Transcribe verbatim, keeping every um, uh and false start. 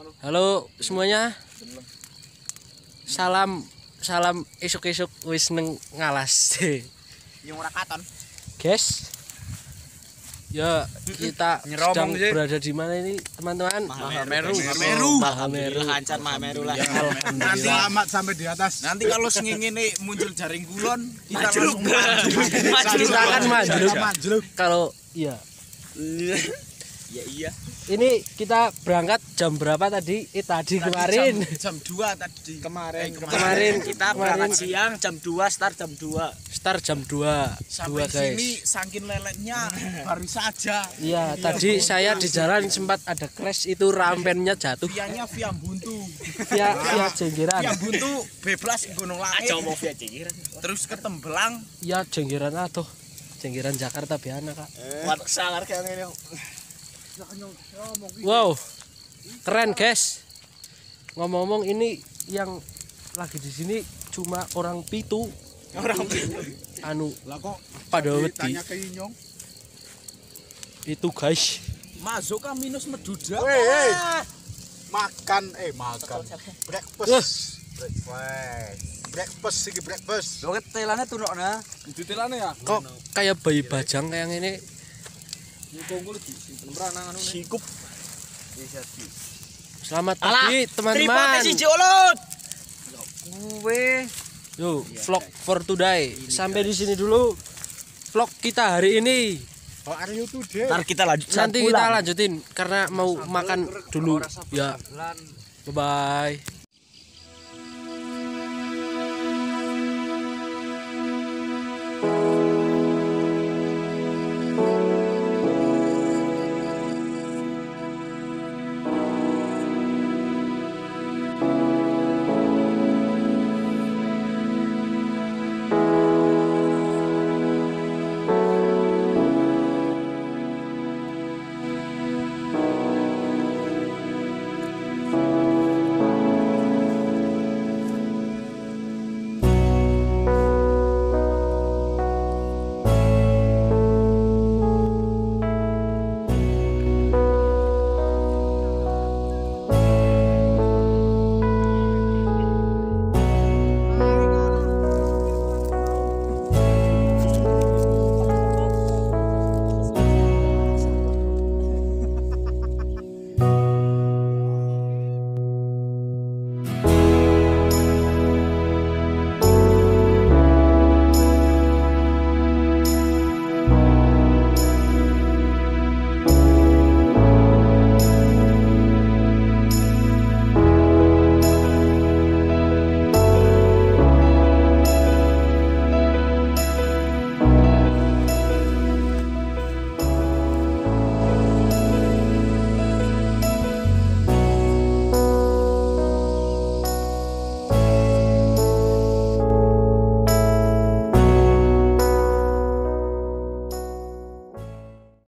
Halo semuanya. Salam salam esuk-esuk wis neng ngalas. Yang ora katon. Guys. Ya, kita sedang berada di mana ini, teman-teman? Mahameru. Mahameru. Mahameru. Lancar Mahameru lah. Nanti amat sampai di atas. Nanti kalau sengingine muncul jaring kulon, kita langsung maju. Kita akan maju. Kalau iya. Ya iya. Ini kita berangkat jam berapa tadi? Eh tadi, tadi kemarin. Jam, jam dua tadi. Kemarin. Eh, kemarin. Kemarin kita berangkat siang jam dua, start jam dua. Start jam dua. Sampai dua, sini saking leletnya baru saja. Iya, tadi saya di jalan sempat ada crash, itu rampennya jatuh. Vianya via buntu. Via via jenggiran. Via buntu bebas gunung langit. Aja mau via jenggiran. Terus ketembelang. Iya, jenggiran atuh. Jenggiran Jakarta biana, Kak. Wat sangar kayak ngene. Wow, keren guys. Ngomong-ngomong ini yang lagi di sini cuma orang pitu. Orang pitu. Anu, lah kok pada wedi. Tanya ke Inyong. Itu guys. Masuk kan minus meduda. Weh, hey. Makan eh makan. Breakfast. Breakfast. Breakfast iki breakfast. Lho ketelane tunukna. Ditelane ya. Kok kayak bayi bajang kayak ini. Sikup. Selamat pagi teman-teman. Tripote siji ulut. Kuwe. Yo, vlog for today. Sampai di sini dulu vlog kita hari ini. Oh, are you today? Ntar kita lanjut. Nanti kita lanjutin karena mau makan dulu. Ya. Bye bye. Thank you.